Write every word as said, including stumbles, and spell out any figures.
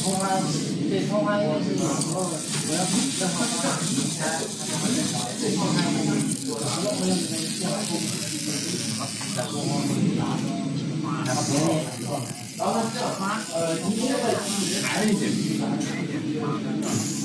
通话，对，通话因为是有时候我要正好他离开，他们在找，对，通话我用我用那个电话沟通，然后然后别人也很多，然后他叫他呃，你这个还是一点。